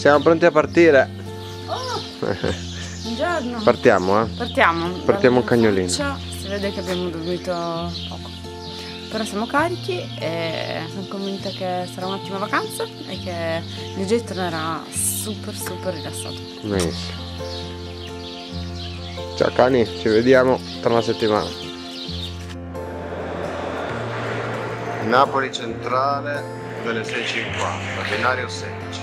Siamo pronti a partire. Buongiorno. Partiamo, Partiamo un cagnolino. Si vede che abbiamo dormito poco. Però siamo carichi e sono convinta che sarà un'ottima vacanza e che DJ tornerà super rilassato. Benissimo. Ciao cani, ci vediamo tra una settimana. Napoli centrale delle 6:50, binario 16.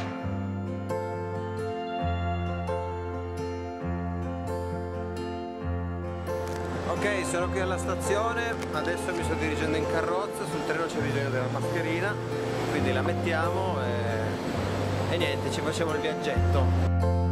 Ok, sono qui alla stazione, adesso mi sto dirigendo in carrozza, sul treno c'è bisogno della mascherina, quindi la mettiamo e niente, ci facciamo il viaggetto.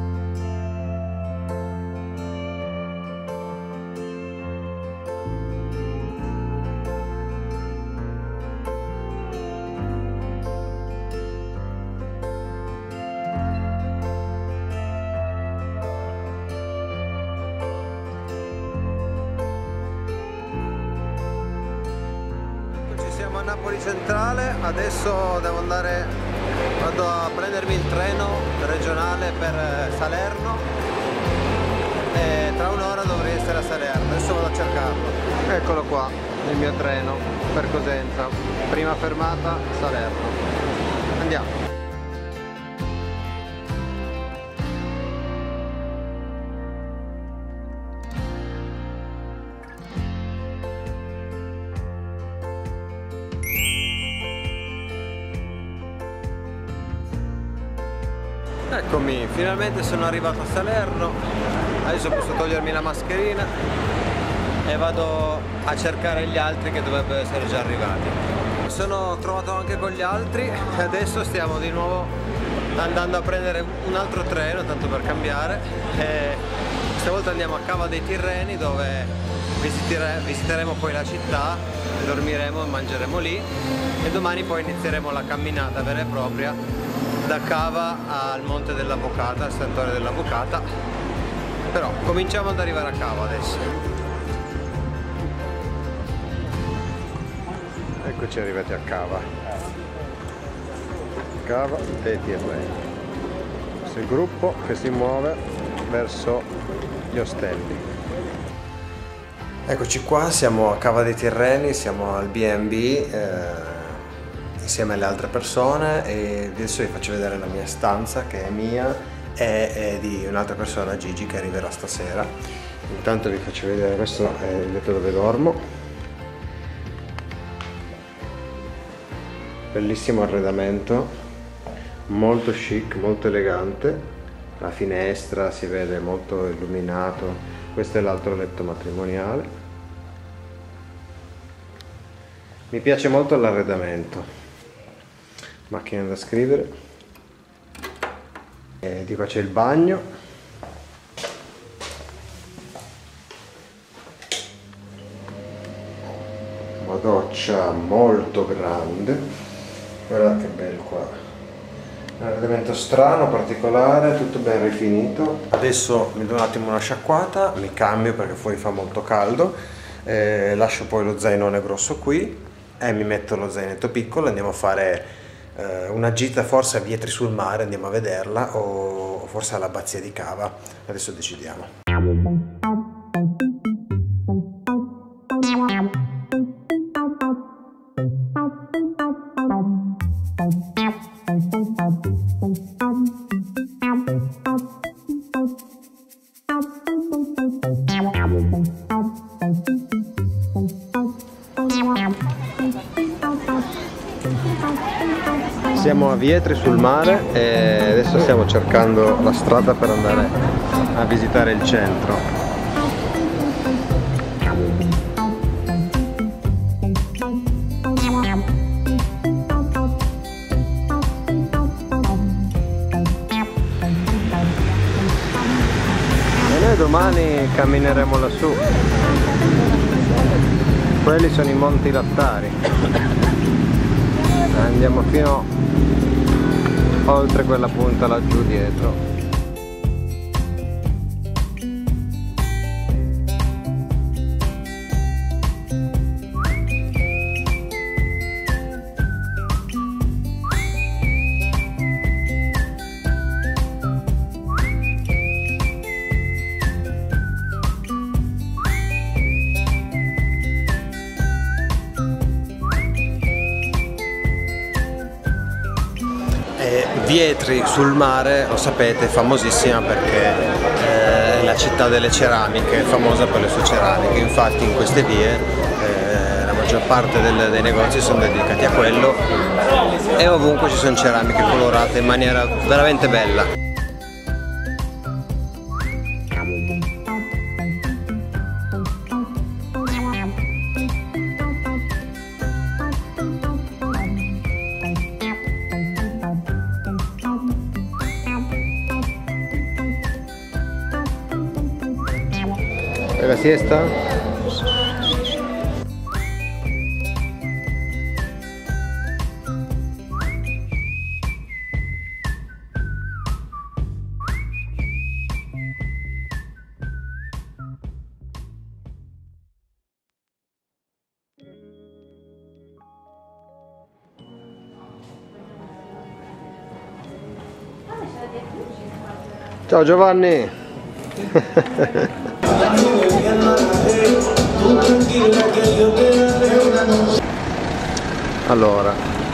Siamo a Napoli centrale, adesso vado a prendermi il treno regionale per Salerno e tra un'ora dovrei essere a Salerno, adesso vado a cercarlo. Eccolo qua, il mio treno per Cosenza, prima fermata Salerno. Andiamo. Eccomi, finalmente sono arrivato a Salerno, adesso posso togliermi la mascherina e vado a cercare gli altri che dovrebbero essere già arrivati. Mi sono trovato anche con gli altri e adesso stiamo di nuovo andando a prendere un altro treno, tanto per cambiare, e stavolta andiamo a Cava dei Tirreni dove visiteremo poi la città, dormiremo e mangeremo lì e domani poi inizieremo la camminata vera e propria da Cava al Monte dell'Avocata, al Santuario dell'Avocata. Però cominciamo ad arrivare a Cava adesso. Eccoci arrivati a Cava. Cava dei Tirreni. Questo è il gruppo che si muove verso gli ostelli. Eccoci qua, siamo a Cava dei Tirreni, siamo al B&B insieme alle altre persone e adesso vi faccio vedere la mia stanza che è mia e di un'altra persona, Gigi, che arriverà stasera. Intanto vi faccio vedere, questo è il letto dove dormo, bellissimo arredamento, molto chic, molto elegante, la finestra si vede molto illuminato. Questo è l'altro letto matrimoniale. Mi piace molto l'arredamento. Macchina da scrivere, e di qua c'è il bagno, una doccia molto grande, guardate che bello qua, un arredamento strano, particolare, tutto ben rifinito. Adesso mi do un attimo una sciacquata, mi cambio perché fuori fa molto caldo, lascio poi lo zainone grosso qui e mi metto lo zainetto piccolo e andiamo a fare una gita forse a Vietri sul Mare, andiamo a vederla, o forse all'abbazia di Cava, adesso decidiamo. Siamo a Vietri sul Mare e adesso stiamo cercando la strada per andare a visitare il centro. E noi domani cammineremo lassù. Quelli sono i Monti Lattari. Andiamo fino oltre quella punta laggiù dietro. Velletri sul mare, lo sapete, è famosissima perché è la città delle ceramiche, è famosa per le sue ceramiche. Infatti in queste vie la maggior parte dei negozi sono dedicati a quello e ovunque ci sono ceramiche colorate in maniera veramente bella. ¿Es la siesta? Ciao Giovanni! Allora,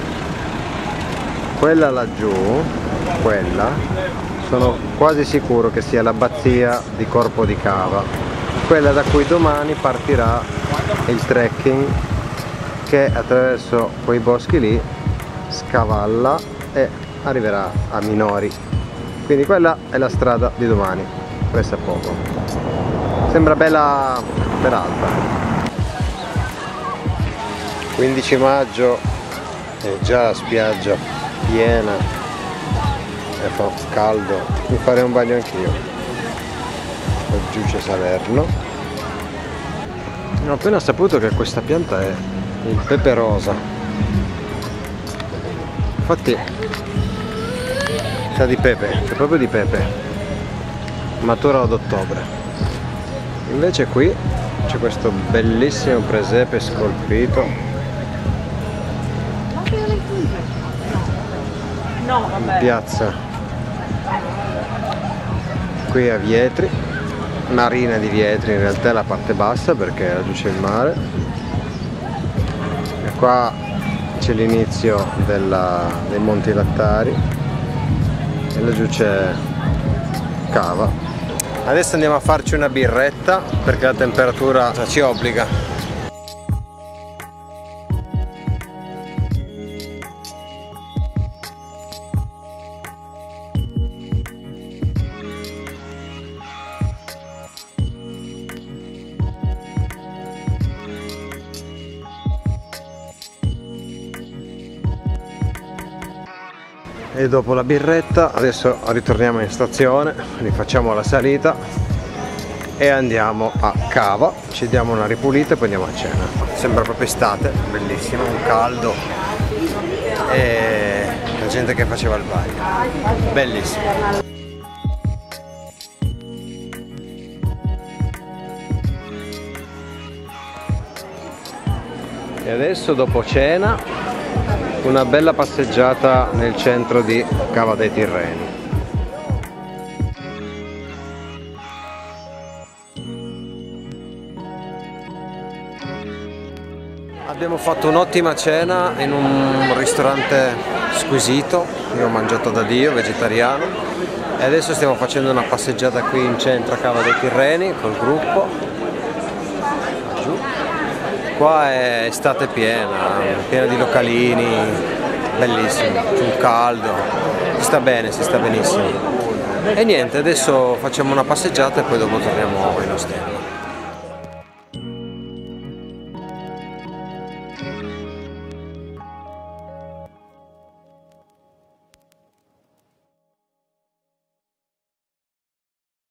quella laggiù, quella, sono quasi sicuro che sia l'abbazia di Corpo di Cava, quella da cui domani partirà il trekking che attraverso quei boschi lì scavalla e arriverà a Minori. Quindi quella è la strada di domani, questo è poco. Sembra bella peralta. 15 maggio e già la spiaggia piena e fa caldo, mi farei un bagno anch'io. Giù c'è Salerno. Ho appena saputo che questa pianta è il pepe rosa, infatti sa di pepe, c'è proprio di pepe, matura ad ottobre. Invece qui c'è questo bellissimo presepe scolpito in piazza qui a Vietri, marina di Vietri, in realtà è la parte bassa perché laggiù c'è il mare e qua c'è l'inizio dei Monti Lattari e laggiù c'è Cava. Adesso andiamo a farci una birretta perché la temperatura ci obbliga. E dopo la birretta adesso ritorniamo in stazione, rifacciamo la salita e andiamo a Cava, ci diamo una ripulita e poi andiamo a cena. Sembra proprio estate, bellissimo, un caldo e la gente che faceva il bagno, bellissimo. E adesso dopo cena una bella passeggiata nel centro di Cava dei Tirreni. Abbiamo fatto un'ottima cena in un ristorante squisito, io ho mangiato da Dio, vegetariano, e adesso stiamo facendo una passeggiata qui in centro a Cava dei Tirreni col gruppo. Giù. Qua è estate piena, piena di localini, bellissimo, c'è un caldo, si sta bene, si sta benissimo. E niente, adesso facciamo una passeggiata e poi dopo torniamo in ostello.